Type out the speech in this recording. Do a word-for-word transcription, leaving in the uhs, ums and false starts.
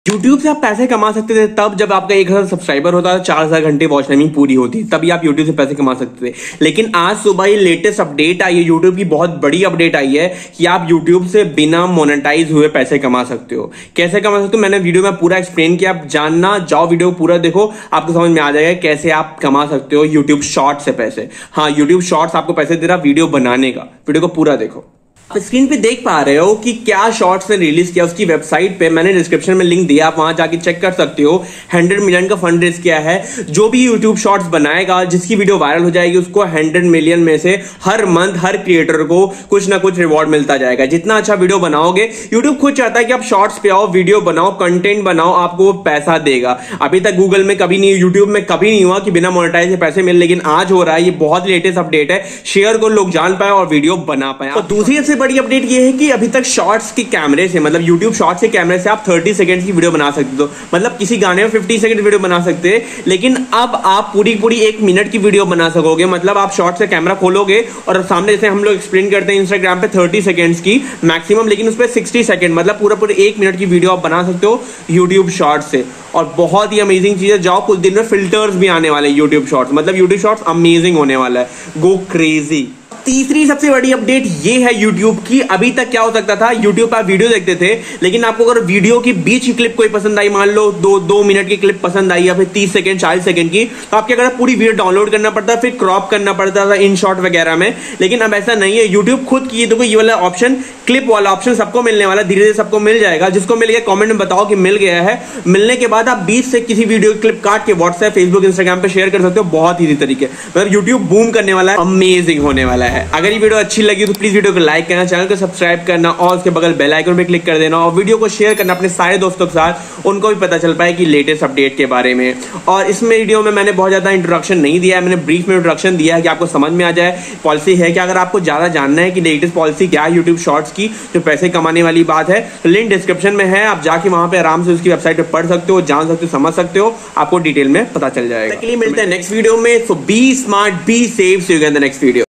YouTube से आप पैसे कमा सकते थे तब जब आपका एक हजार सब्सक्राइबर होता था, चार हजार घंटे वॉच टाइमिंग पूरी होती, तभी आप YouTube से पैसे कमा सकते थे। लेकिन आज सुबह ये लेटेस्ट अपडेट आई है, YouTube की बहुत बड़ी अपडेट आई है कि आप YouTube से बिना मोनेटाइज हुए पैसे कमा सकते हो। कैसे कमा सकते हो मैंने वीडियो में पूरा एक्सप्लेन किया, आप जानना जाओ वीडियो पूरा देखो, आपको समझ में आ जाएगा कैसे आप कमा सकते हो YouTube शॉर्ट्स से पैसे। हाँ, YouTube शॉर्ट्स आपको पैसे दे रहा वीडियो बनाने का, वीडियो को पूरा देखो। आप स्क्रीन पे देख पा रहे हो कि क्या शॉर्ट्स ने रिलीज किया, उसकी वेबसाइट पे मैंने डिस्क्रिप्शन में लिंक दिया, आप वहां जाके चेक कर सकते हो। हंड्रेड मिलियन का फंड रेज किया है। जो भी यूट्यूब शॉर्ट्स बनाएगा, जिसकी वीडियो वायरल हो जाएगी, उसको हंड्रेड मिलियन में से हर मंथ हर क्रिएटर को कुछ ना कुछ रिवॉर्ड मिलता जाएगा। जितना अच्छा वीडियो बनाओगे, यूट्यूब खुद चाहता है कि आप शॉर्ट्स पे आओ, वीडियो बनाओ, कंटेंट बनाओ, आपको वो पैसा देगा। अभी तक गूगल में कभी नहीं, यूट्यूब में कभी नहीं हुआ कि बिना मोनेटाइज के पैसे मिले, लेकिन आज हो रहा है। ये बहुत लेटेस्ट अपडेट है, शेयर को लोग जान पाए और वीडियो बना पाए। और दूसरी सबसे बड़ी अपडेट ये है कि अभी तक शॉर्ट्स के कैमरे से, मतलब YouTube शॉर्ट्स के कैमरे से आप तीस सेकंड की वीडियो बना सकते हो। मतलब किसी गाने में पचास सेकंड वीडियो बना सकते हैं, लेकिन अब आप पूरी पूरी एक मिनट की वीडियो बना सकोगे। मतलब आप शॉर्ट से कैमरा खोलोगे और सामने जैसे हम लोग एक्सप्लेन करते हैं इंस्टाग्राम पे तीस सेकंड्स की मैक्सिमम, लेकिन उस पर साठ सेकंड मतलब पूरा पूरा एक मिनट की वीडियो आप बना सकते हो YouTube शॉर्ट्स से। और बहुत ही अमेजिंग चीज है, जाओ कुछ दिन में फिल्टर्स भी आने वाले हैं YouTube शॉर्ट्स, मतलब YouTube शॉर्ट्स अमेजिंग होने वाला है, गो क्रेजी। तीसरी सबसे बड़ी अपडेट ये है YouTube की। अभी तक क्या हो सकता था, YouTube पे आप वीडियो देखते थे, लेकिन आपको अगर वीडियो की बीच की क्लिप कोई पसंद आई, मान लो दो दो मिनट की क्लिप पसंद आई या फिर तीस सेकंड चालीस सेकंड की, तो आप क्या करना, पूरी वीडियो डाउनलोड करना पड़ता है, फिर क्रॉप करना पड़ता था इन शॉर्ट वगैरह में। लेकिन अब ऐसा नहीं है, YouTube खुद की देखो ये वाला ऑप्शन, क्लिप वाला ऑप्शन सबको मिलने वाला, धीरे धीरे सबको मिल जाएगा। जिसको मिल गया कॉमेंट में बताओ कि मिल गया है। मिलने के बाद आप बीच से किसी वीडियो क्लिप काट के व्हाट्सएप, फेसबुक, इंस्टाग्राम पे शेयर कर सकते हो, बहुत ईजी तरीके। मतलब YouTube बूम करने वाला है, अमेजिंग होने वाला है। अगर ये वीडियो अच्छी लगी तो प्लीज वीडियो को लाइक करना, चैनल को सब्सक्राइब करना और उसके बगल बेल आइकन पे क्लिक कर देना और वीडियो को शेयर करना अपने सारे दोस्तों के साथ, उनको भी पता चल पाए कि लेटेस्ट अपडेट के बारे में। और इस वीडियो में मैंने बहुत ज्यादा इंट्रोडक्शन नहीं दिया है, मैंने ब्रीफ में इंट्रोडक्शन दिया है कि आपको समझ में आ जाए। पॉलिसी है कि अगर आपको ज्यादा जानना है कि लेटेस्ट पॉलिसी क्या है यूट्यूब शॉर्ट्स की, जो पैसे कमाने वाली बात है, तो लिंक डिस्क्रिप्शन में है, आप जाके वहां पे आराम से उसकी वेबसाइट पे पढ़ सकते हो, जान सकते हो, समझ सकते हो, आपको डिटेल में पता चल जाएगा। मिलते हैं नेक्स्ट वीडियो में। So be smart, be safe, see you in the next video.